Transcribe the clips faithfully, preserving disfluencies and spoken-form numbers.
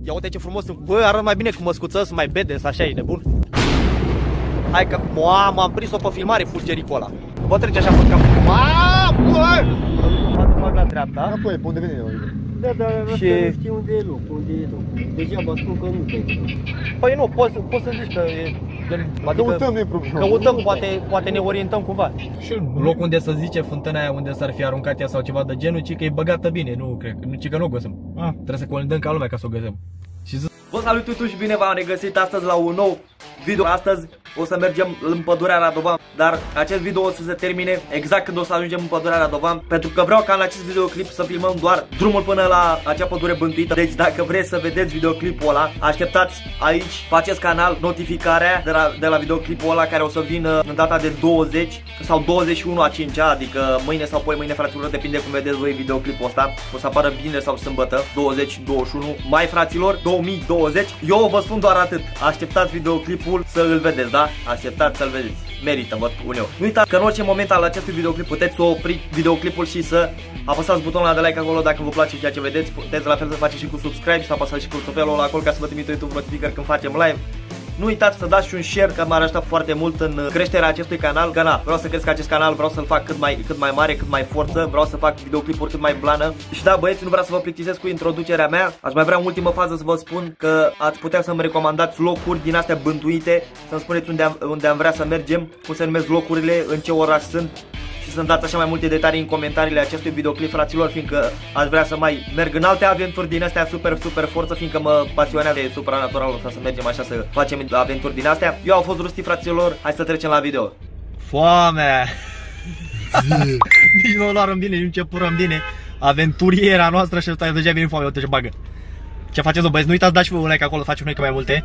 Ia uite ce frumos sunt. Bă, arăt mai bine cu măscuță, sunt mai bedes, așa e nebun. Hai că mamă, am prins-o pe filmare fulgericul ăla. Bă, trece așa pe cap. Mamă, bă! Poate fac la dreapta. Apoi, pe unde vine? Da, dar și... nu știu unde e loc, unde e loc. Degeaba spun că nu te. Păi nu, poți, poți să zici că e... Adică, căutăm, nu e problemă. Căutăm, poate, poate ne orientăm cumva. Și în loc unde să zice fântâna aia unde s-ar fi aruncat ea sau ceva de genul, ci că e băgată bine, nu cred, nu, ci că nu o găsim. Ah. Trebuie să colindăm ca lumea ca să o găsim. Și zi... Vă salut tuturor și bine v-am regăsit astăzi la un nou video. Astăzi o să mergem în pădurea Radovan, dar acest video o să se termine exact când o să ajungem în pădurea Radovan, pentru că vreau ca în acest videoclip să filmăm doar drumul până la acea pădure bântuită. Deci dacă vreți să vedeți videoclipul ăla, așteptați aici pe acest canal notificarea de la, de la videoclipul ăla, care o să vină în data de douăzeci sau douăzeci și unu a cincea, adică mâine sau poi mâine, fraților, depinde cum vedeți voi videoclipul ăsta. O să apară vineri sau sâmbătă, douăzeci douăzeci și unu mai, fraților, două mii douăzeci. Eu vă spun doar atât, așteptați videoclipul să îl vedeți, da? Așteptați să-l vedeți, merită, vă spun eu. Nu uitați că în orice moment al acestui videoclip puteți să opriți videoclipul și să apăsați butonul de like acolo dacă vă place ceea ce vedeți. Puteți la fel să faceți și cu subscribe, să apăsați și cu clopoțelul ăla acolo ca să vă trimită YouTube notificări când facem live. Nu uitați să dați și un share, că m-ar ajuta foarte mult în creșterea acestui canal. Că na, vreau să cresc acest canal, vreau să-l fac cât mai, cât mai mare, cât mai forță. Vreau să fac videoclipuri cât mai blană. Și da, băieți, nu vreau să vă plictisesc cu introducerea mea. Aș mai vrea în ultimă fază să vă spun că ați putea să-mi recomandați locuri din astea bântuite, să-mi spuneți unde am, unde am vrea să mergem, cum se numesc locurile, în ce oraș sunt. Și să-mi dați așa mai multe detalii în comentariile acestui videoclip, fraților, fiindcă aș vrea să mai merg în alte aventuri din astea super, super forță, fiindcă mă pasionează de supranatural, să mergem așa să facem aventuri din astea. Eu am fost Rusti, fraților, hai să trecem la video. Foamea! Nici nu o luăm bine, nici nu începurăm bine. Aventuriera noastră și ăsta deja vine foamea, uite ce bagă. Ce faceți, băieți? Nu uitați, dați și un like acolo, facem noi că mai multe.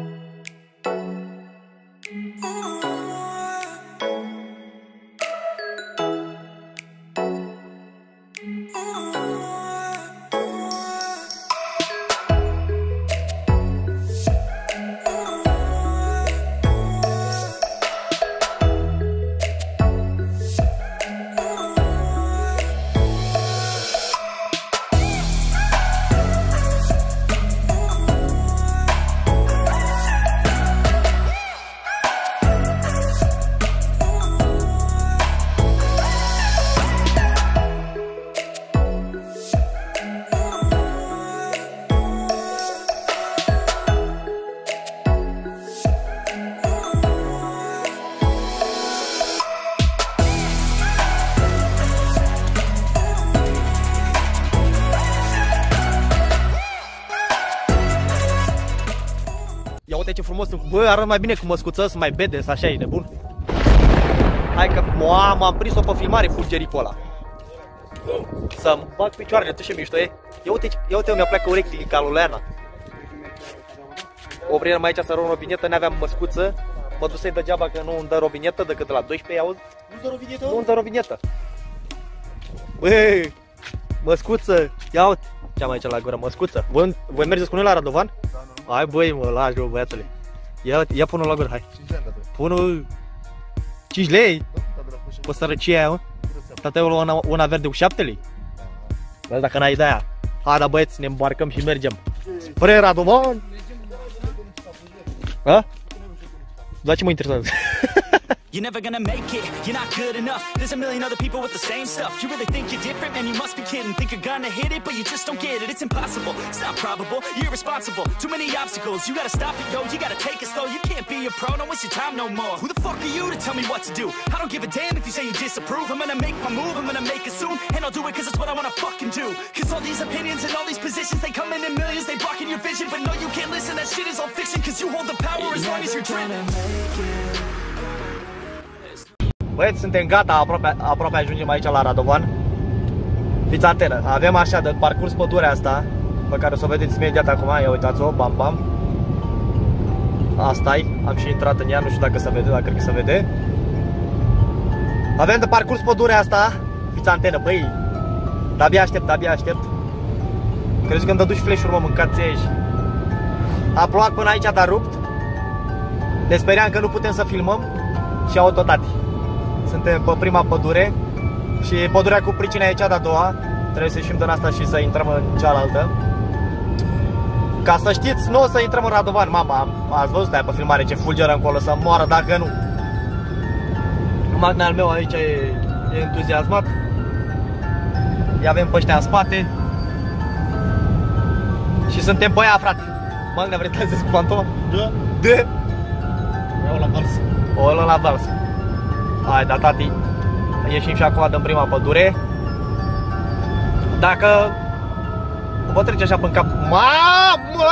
Ia uite ce frumos sunt. Bă, arăt mai bine cu măscuță, sunt mai bedes, așa e nebun. Hai că mamă, am prins-o pe filmare fulgericul ăla. Să-mi bag picioarele, tu ce mișto e? Ia uite, ia uite, mi-a pleacă urechile din caluleana. Oprirăm aici să rog o vinietă, n-aveam măscuță. Mă dusei degeaba că nu îmi dă o vinietă decât la doisprezece, auzi? Nu-ți dă o vinietă? Nu îmi dă o vinietă. Băi, măscuță, ia uite ce am aici la gură, măscuță. Voi, voi mergeți cu noi la Radovan? Da, nu. Hai băi, mă, lași, bă, băiatule. Ia, ia pune-o la gură, hai. Pune-o cinci lei? Pe sărăcia aia, mă. Tata, eu una, una verde cu șapte lei. Bă, dacă n-ai de aia. Hai, da, băieți, ne îmbarcăm și mergem spre Radovan. Ha? Da, ce mă interesează? You're never gonna make it, you're not good enough. There's a million other people with the same stuff. You really think you're different? Man, you must be kidding. Think you're gonna hit it, but you just don't get it. It's impossible, it's not probable, you're irresponsible. Too many obstacles, you gotta stop it, yo. You gotta take it slow, you can't be a pro. Don't waste your time no more. Who the fuck are you to tell me what to do? I don't give a damn if you say you disapprove. I'm gonna make my move, I'm gonna make it soon. And I'll do it cause it's what I wanna fucking do. Cause all these opinions and all these positions, they come in in millions, they blocking your vision. But no, you can't listen, that shit is all fiction. Cause you hold the power as long as you're dreaming. Băieți, suntem gata, aproape, aproape ajungem aici la Radovan. Fiți antenă, avem așa de parcurs pădurea asta, pe care o să o vedeți imediat acum, ia uitați-o, bam bam. Asta-i, am și intrat în ea, nu știu dacă se vede, dar cred că se vede. Avem de parcurs pădurea asta, fiți antenă, băi. De-abia aștept, de-abia aștept. Crezi că îmi dăduși flash-uri, mă, mâncați aici. A plouat până aici, dar rupt. Ne speriam că nu putem să filmăm și autotati. Suntem pe prima pădure și pădurea cu pricina e cea de-a doua. Trebuie să ieșim din asta și să intrăm în cealaltă. Ca să știți, nu o să intrăm în Radovan. Mama, ați văzut aia pe filmare ce fulgeră încolo, să moară dacă nu. Magna al meu aici e, e entuziasmat. Îi avem pe ăștia în spate. Și suntem pe aia, frate. Magna, vrei să zici cu fantoma? Da. Da. O la vals. O luăm la vals. Hai, da, tati. Ieșim și acum în prima pădure. Dacă vă trece așa până cap. Mamă!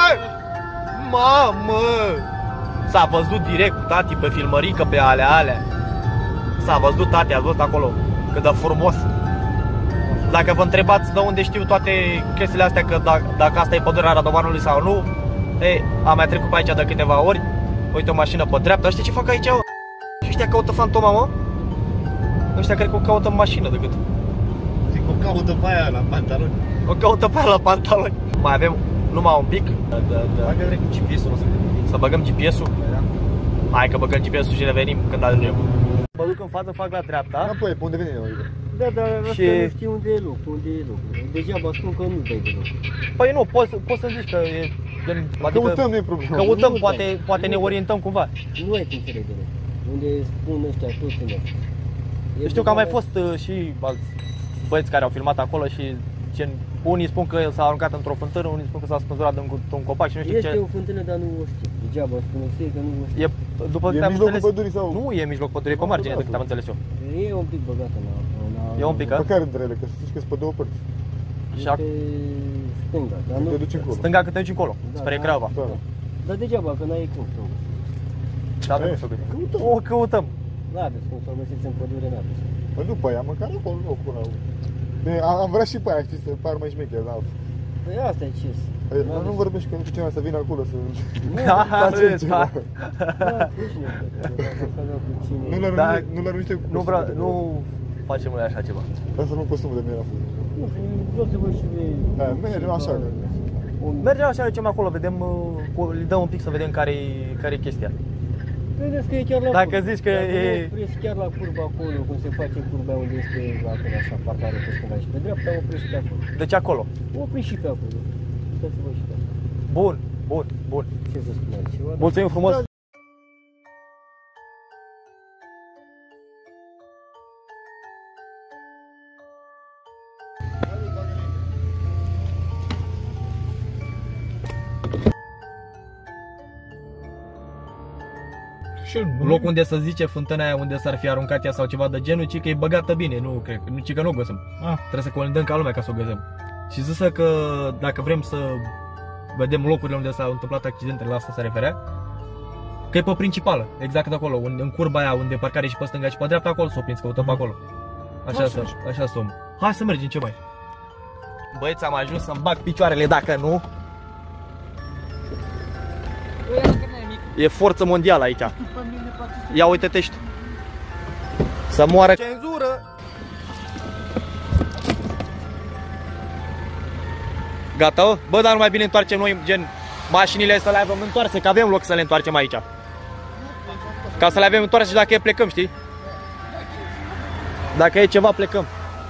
Mamă! S-a văzut direct cu tati pe filmărică, pe alea, alea. S-a văzut, tati, a văzut acolo cât de frumos. Dacă vă întrebați de unde știu toate chestiile astea, că dacă, dacă asta e pădurea Radovanului sau nu, ei, am mai trecut pe aici de câteva ori. Uite o mașină pe dreapta, știi ce fac aici? Și ăștia caută fantoma, mă? Ăștia cred că o caută în mașină decât. Zic, o caută pe aia la pantaloni. O caută pe aia la pantaloni. Mai avem numai un pic. Da, da, da. Hai că vrei cu G P S-ul, o să vedem. Să băgăm G P S-ul? Da. Hai că băgăm G P S-ul și revenim când ajungem. Mă duc în față, fac la dreapta. Înapoi, pe unde vine noi? Da, dar Și- asta nu știu unde e loc, unde e loc. Degeaba spun că nu dai de loc. Păi nu, poți, poți să-mi zici că e... Adică Căutăm, nu e problemă. Căutăm, Nu, poate, da. poate ne orientăm cumva. Nu ai cum să le de loc. Unde spun ăștia toți în loc. Eu știu că au mai fost uh, și alți băieți care au filmat acolo și gen, unii spun că s-a aruncat într-o fântână, unii spun că s-a spânzurat într-un copac și nu știu Este ce. o fântână, dar nu o știu. Degeaba spune fie că nu o știu. E, după E câte în am mijlocul înțeles, pădurii sau? nu e în mijlocul pădurii, e pe margine, de câte am înțeles eu. E un pic băgată la... la E un pic, a? Pe care dintre ele? Că să zici că sunt pe două părți. Și pe stânga, dar nu... Te duci încolo. stânga cât te duci încolo, Da, spre da, Craiova. Da. Dar degeaba, că n-ai cum să o... Da, E. nu știu cât. Căutăm. O căutăm. N-aveți cum să o găsiți în pădure, n-aveți. Păi nu pe aia, măcar acolo, locul ăla. De, am, am vrea și pe aia, știi, să par mai șmecher, dar... Păi asta e ce Păi, dar nu vorbești că nu știu cineva să vină acolo să... Da, facem vezi, ceva. da. Da, cu cine? Nu l-ar Da. da. nu l-ar niște cu Nu vreau, costumul nu de facem noi așa ceva. mine. Lasă nu costumul de mine. Nu, vreau să văd și de... Da, mergem așa. Mergem așa, ducem acolo, vedem, uh, îi dăm un pic să vedem care e care e chestia. Vedeți că e chiar la Dacă curba. zici că Dacă e- nu oprești chiar la curba acolo, cum se face curba unde este acolo așa parcare pe stânga și pe dreapta, oprești pe acolo. Deci acolo. Oprești și pe acolo. Puteți să văd și pe acolo. Bun, bun, bun. Ce să spun altceva? Mulțumim frumos. Loc unde să zice fântâna aia unde s-ar fi aruncat ea sau ceva de genul, ci că e băgată bine, nu cred, nu, ci că nu o găsim. Ah. Trebuie să colindăm ca lumea ca să o găsim. Și zisă că dacă vrem să vedem locurile unde s-au întâmplat accidentele, la asta se referea, că e pe principală, exact de acolo, în, în curba aia unde parcare și pe stânga și pe dreapta, acolo s-o prins, căutăm pe acolo. Așa să, așa somn. Hai să mergem, ce mai? Băieți, am ajuns să-mi bag picioarele, dacă nu... E forță mondială aici. Ia uite-te și tu. Să moară cenzură. Gata, bă, dar nu mai bine întoarcem noi, gen, mașinile să le avem întoarse, că avem loc să le întoarcem aici. Ca să le avem întoarse și dacă e plecăm, știi? Dacă e ceva, plecăm.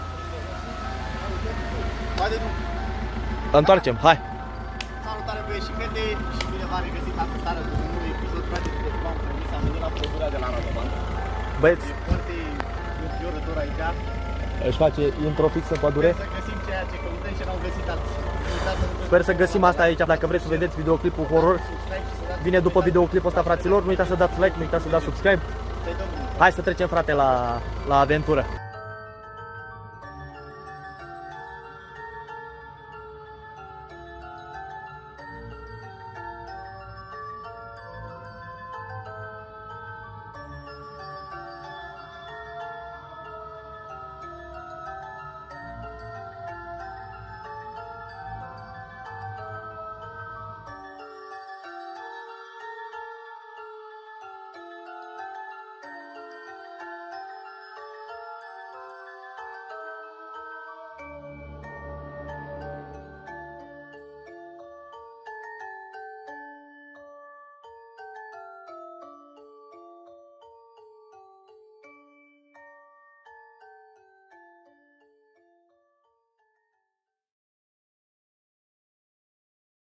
Întoarcem, hai. Salutare băieți și fete și bine v-am regăsit astăzi seară cu un nou episod. Frate, de v-am trimis, am venit la pădurea de la Radovan. Băieți, E foarte înfiorător aici. își face intro fix în pădure. Să găsim ceea ce căutăm și n-am găsit alții. Uitați să nu Sper să găsim asta aici. Dacă vreți să vedeți videoclipul horror, subscribe și să dați vine după videoclipul ăsta, fraților. Nu uitați să dați like, nu uitați să dați subscribe. să-i dăm drumul. Hai să trecem, frate, la, la aventură.